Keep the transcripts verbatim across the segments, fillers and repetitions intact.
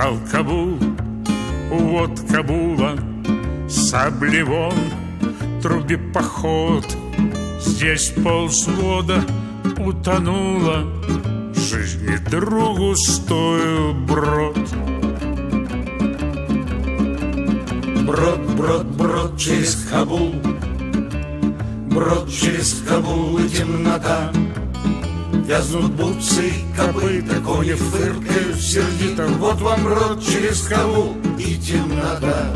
Стал Кабул, вот Кабула, сабли вон, труби поход. Здесь полвзвода утонуло, жизни другу стоил брод. Брод, брод, брод через Кабул, брод через Кабул и темнота. Вязнут бутсы и копыта, кони фыркают сердито. Вот вам брод через Кабул и темнота.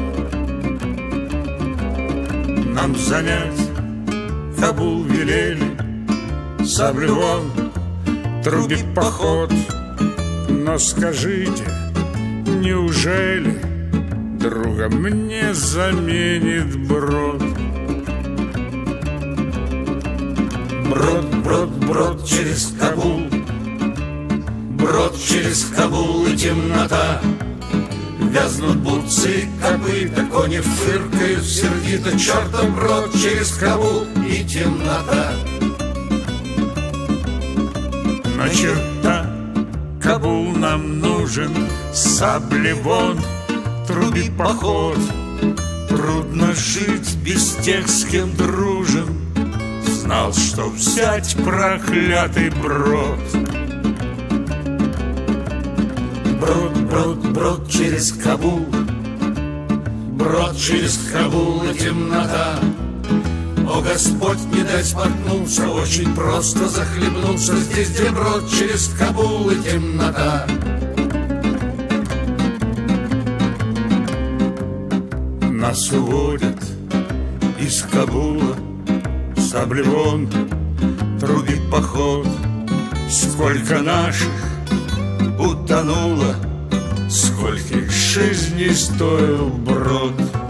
Нам занять Кабул велели, сабли вон, труби поход. Но скажите, неужели друга мне заменит брод? Брод, брод, брод через Кабул, брод через Кабул и темнота. Вязнут бутсы и копыта, кони фыркают сердито. Чертов брод через Кабул и темнота. На черта Кабул нам нужен, сабли вон, труби поход. Трудно жить без тех, с кем дружен. Знал, что взять проклятый брод. Брод, брод, брод через Кабул, брод через Кабул и темнота. О, Господь, не дай споткнуться, очень просто захлебнуться здесь, где брод через Кабул и темнота. Нас уводят из Кабула, сабли вон, труби поход. Сколько наших утонуло, скольких жизней стоил брод.